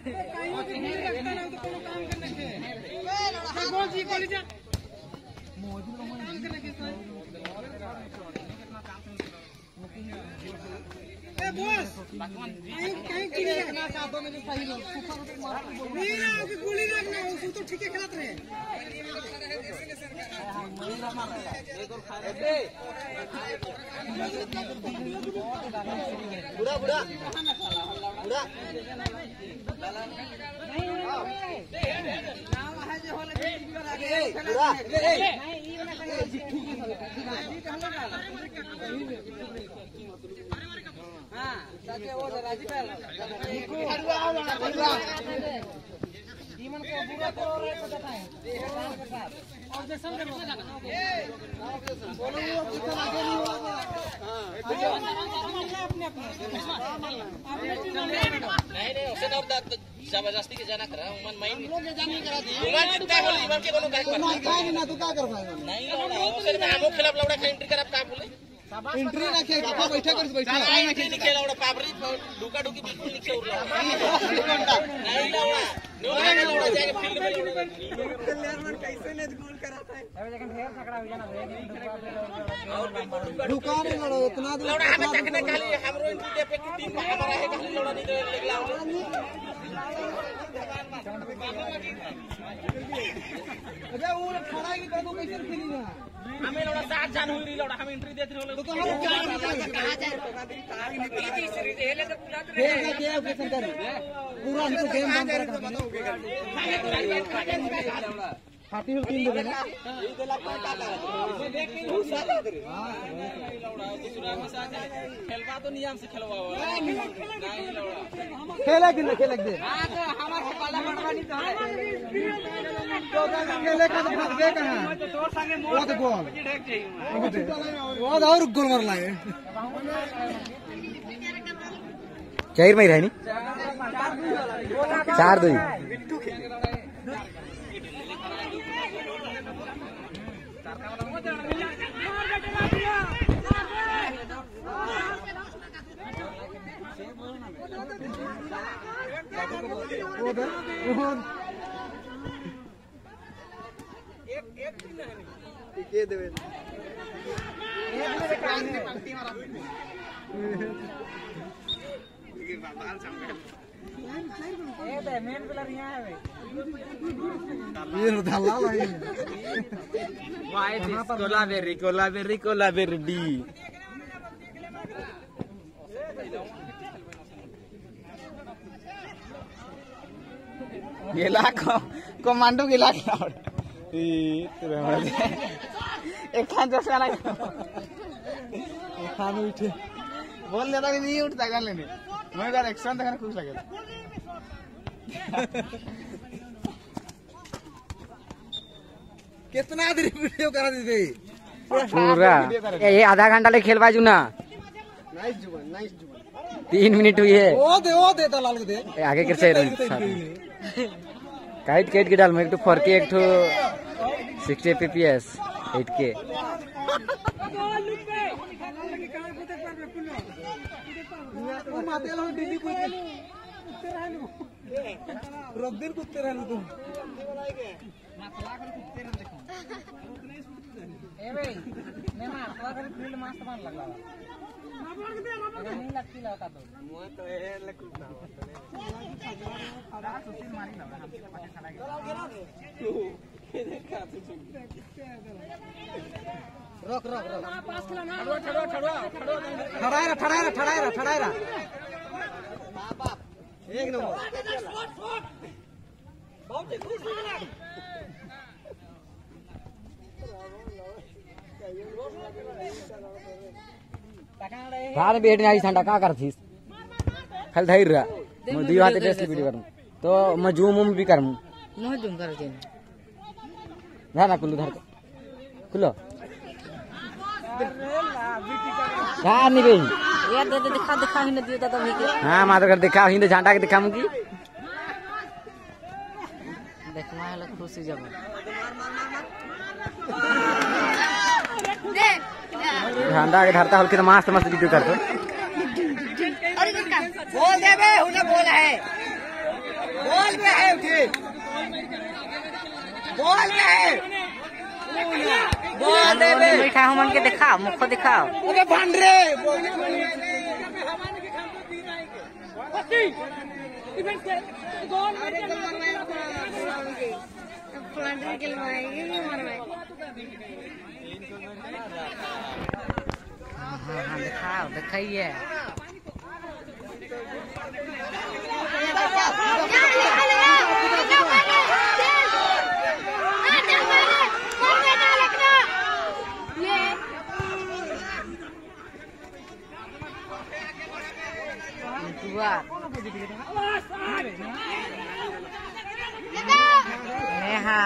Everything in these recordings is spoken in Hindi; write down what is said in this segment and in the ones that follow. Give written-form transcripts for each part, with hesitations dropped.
गोली रखना तो ठीक है खेलत रहे बुरा बुरा बुरा जबरदस्ती के जाना करा मन माइंड उमन जितना बोली इमन के कोनो काहे ना तू का कर भाई नहीं फिर मैं हमो खिलाफ लौड़ा का एंट्री करब का बोले एंट्री ना खेल बापा बैठा कर बैठा नहीं नहीं खेल लौड़ा पापरी डुका डुकी बिल्कुल नीचे उड़ रहा नहीं लौड़ा नो लौड़ा जाके फील्ड में प्लेयर कैसे ने गोल कराता है अब जगह ढेर झगड़ा हो जाना डुका नहीं लड़ो इतना लौड़ा हमें तकने खाली हमरो एंट्री दे पे टीम हमारा है खाली लौड़ा नहीं लगला अबे वो खड़ा की कदम कैसे खेली ना हमें लौड़ा 7 जान हुई लौड़ा हम एंट्री देते हो तो हम कहां जाए सीरीज हेले तो पूरा क्या ऑपरेशन कर पूरा हमको गेम बंद कर हाथी हो 3 लोग ना ये देला काटा इसे देख के दूसरा लग रे हां लौड़ा दूसरा में साथ खेलवा तो नियम से खेलवाओ नहीं लौड़ा खेला कि नहीं खेलक दे हां तो हमार को पाला बनवा नहीं तो खेले का तो भाग गए कहां तोर संगे मोर वो तो गोल ढेक चाहिए वो और गोल मार लाए चार में रहनी 4-2 ये देवे मेन प्लेयर यहां है ये ढाला भाई वाइट कोलाबेरी डी गेला कमांडो गेला एक खान जैसा ना खान उठे बोल देता कि नहीं उठता कर लेने मैं यार एक्शन देखने खुश लगे कितना देर वीडियो करा दे पूरा ये आधा घंटा ले खेलवा जुना नाइस जुबान 3 मिनट हुई है ओ दे दलाल को दे आगे कैसे काइट के डाल में एक तो 4K एक तो 60 fps 8K माते लो दीदी को रोक दिन कुत्ते रहलू तू मातला कर कुत्ते रह देखो ए भाई मैं मातला कर फील्ड मस्त बन लगा अगर नहीं लगती लगा तो मैं तो ए लगता खड़ा सुशील मारी लगा हम पटे खड़ा गया रोक पास खिलाना ठड़ाएरा बाप एक नंबर बहुत खुश हो गया बाद में बैठने आई ठंडा का करथीस खाली धैर रहा मैं दुई हाथ टेस्ट वीडियो करूं तो मैं जूम भी करूं मोह जूम कर दे ना कुल्लू धर कुल्लो यार नहीं बे यार दे दिखा ही नहीं देता तभी के हां मात्र कर दिखा हिंदे झंडा के दिखाऊंगी देखना है खुशी जब झंडा के धरता हल्के तो मस्त वीडियो करतो बोल दे बे उन्हें बोल है मीठा हमन के दिखाओ, मुख दिखाओ। अरे भांडरे हाँ दिखाओ, दिखाइए। नेहा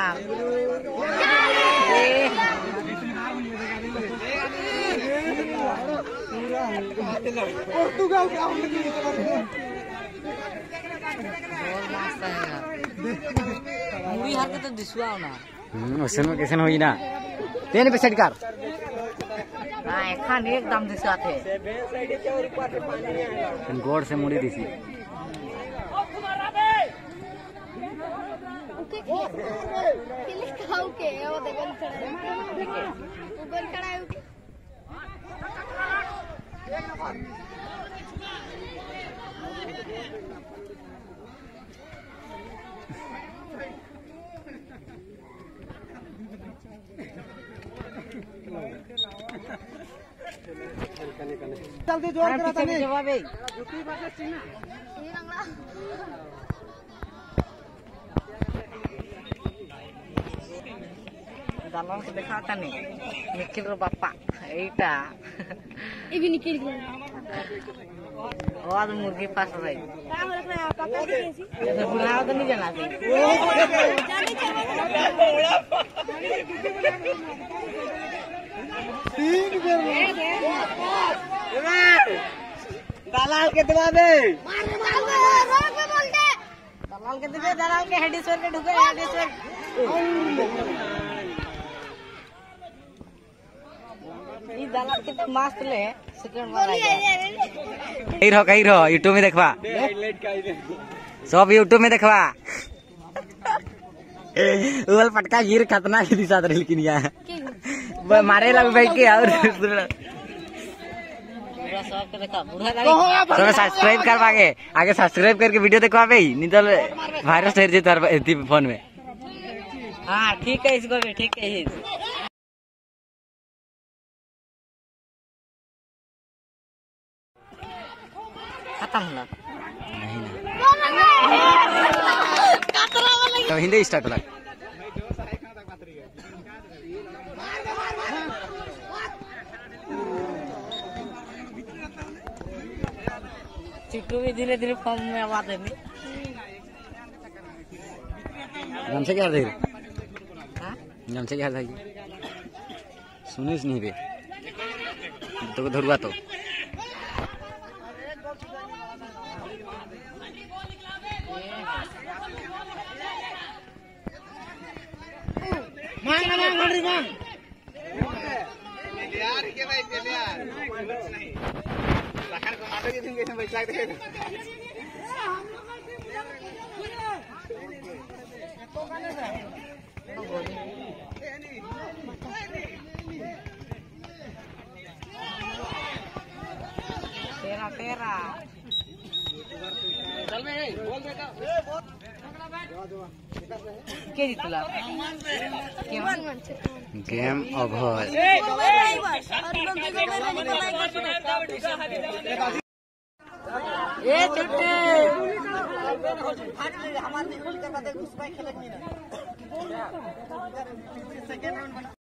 पोर्तुगाल क्या मुड़ी हार के तो दिसुआ ना। ओसन में कैसे होई ना तेने पे सेट कर हां एखन एकदम दिसुआ थे। गोड़ से मुड़ी दिसी जल्दी जोर करा तने जवाब है। दालन के दिखाता नहीं निखिल रो बापा एटा ये भी निकल गया। और मुर्गी पास रही क्या हो रहा है पापा कैसी? तो बुलाओ तो नहीं जाना थी। दलाल के दबा दे दलाल के दिखे, दलाल के हेडीश्वर के ढुके हेडीश्वर। ये दलाल के तो मस्त ले सेकंड में कहीं रहो यूट्यूब में देखवा सब यूट्यूब में देखवा उबल पटका गिर खतना के दिशा रही लेकिन यहाँ मारे लग भाई के और सब के देखा बुढ़ा सब सब्सक्राइब करवागे आगे सब्सक्राइब करके वीडियो देखवा भाई नहीं तो वायरस ठहर जेता फोन में। हाँ ठीक है इसको भी ठीक है। खत्म हुआ नहीं ना तो हिंदी स्टार्ट लग चिट्टू भी धीरे धीरे फॉर्म में आवाज है। नाम से क्या देर हाँ? नाम से क्या था सुनिस नहीं बे तो धरुआ तो यार के भाई चले यार नहीं लखन को मारो के दिन कैसे बैठ लगते तेरा तेरा चल में बोल बेटा के जीतला गेम ओवर ए चुट्टे हमारे निकल के बाद घुस पाए खेलने में